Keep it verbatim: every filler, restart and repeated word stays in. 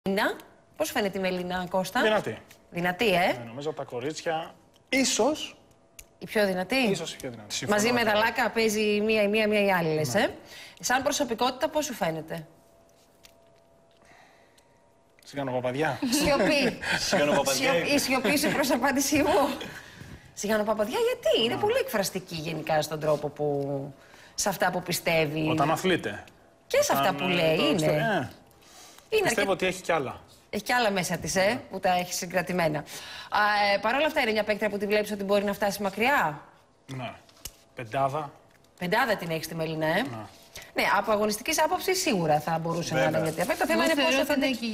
Μελίνα. Πώς φαίνεται η Μελίνα, Κώστα? Δυνατή. Δυνατή, ε. Ναι, νομίζω από τα κορίτσια, ίσως. Η πιο δυνατή. Ίσως η πιο δυνατή. Συμφωνώ. Μαζί με τα Λάκα παίζει μία η μία, μία η άλλη, λες, ναι. ε. Σαν προσωπικότητα, πώς σου φαίνεται? Σιγανοπαπαδιά. Σιωπή. Σιγανοπαπαδιά. Η σιωπή σου προς απάντησή μου. Σιγανοπαπαδιά, γιατί? Είναι πολύ εκφραστική γενικά στον τρόπο που... σε αυτά που πιστεύει. Όταν αθλείται. Και σε αυτά που λέει, το, είναι. Ε, είναι πιστεύω αρκε... ότι έχει κι άλλα. Έχει κι άλλα μέσα της, ε, που τα έχει συγκρατημένα. Α, ε, παρ' όλα αυτά είναι μια παίκτρια που τη βλέπεις ότι μπορεί να φτάσει μακριά. Ναι. Πεντάδα. Πεντάδα την έχει τη Μελίνα, ε. Ναι. Ναι, από αγωνιστικής άποψης σίγουρα θα μπορούσε Βέβαια. να είναι μια τέτοια. Το θέμα είναι πόσο θα